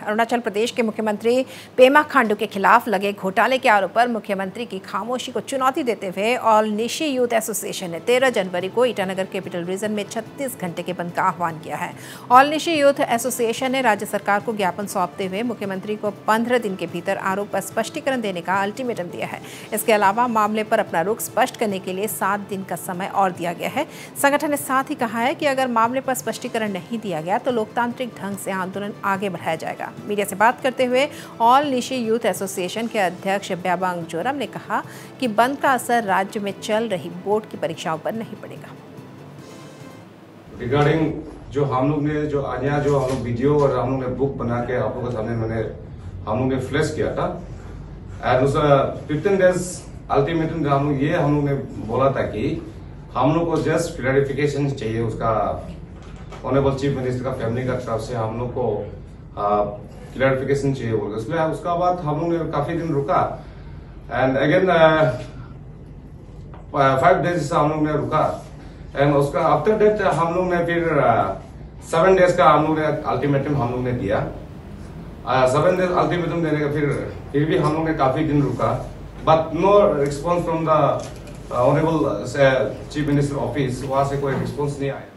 अरुणाचल प्रदेश के मुख्यमंत्री पेमा खांडू के खिलाफ लगे घोटाले के आरोप पर मुख्यमंत्री की खामोशी को चुनौती देते हुए ऑल निशी यूथ एसोसिएशन ने 13 जनवरी को ईटानगर कैपिटल रीजन में 36 घंटे के बंद का आह्वान किया है। ऑल निशी यूथ एसोसिएशन ने राज्य सरकार को ज्ञापन सौंपते हुए मुख्यमंत्री को 15 दिन के भीतर आरोप पर स्पष्टीकरण देने का अल्टीमेटम दिया है। इसके अलावा मामले पर अपना रुख स्पष्ट करने के लिए 7 दिन का समय और दिया गया है। संगठन ने साथ ही कहा है कि अगर मामले पर स्पष्टीकरण नहीं दिया गया तो लोकतांत्रिक ढंग से आंदोलन आगे बढ़ाया जाएगा। मीडिया से बात करते हुए ऑल निशी यूथ एसोसिएशन के अध्यक्ष ब्याबांग जोरम ने कहा कि बंद का असर राज्य में चल रही बोर्ड की परीक्षाओं पर नहीं पड़ेगा। रिगार्डिंग जो हम लोग ने जो अन्य जो हम लोग वीडियो और हम लोग ने बुक बना के आप लोगों के सामने हम लोग ने फ्लैश किया था एंड उस 15 डेज अल्टीमेटम हम लोग ने बोला था कि हम लोग को जस्ट क्लैरिफिकेशन चाहिए उसका ऑनरेबल चीफ मिनिस्टर का फैमिली का तरफ से हम लोग को क्लैरिफिकेशन चाहिए बोल इसलिए उसका बाद हम लोग ने काफी दिन रुका एंड अगेन 5 डेज से हम लोग ने रुका एंड उसका आफ्टर डेट हम लोग ने फिर 7 डेज का हम लोग ने अल्टीमेटम हम लोग ने दिया 7 डेज अल्टीमेटम देने का फिर भी हम लोग ने काफी दिन रुका but no response from the honourable chief minister office वहां से कोई रिस्पॉन्स नहीं आया।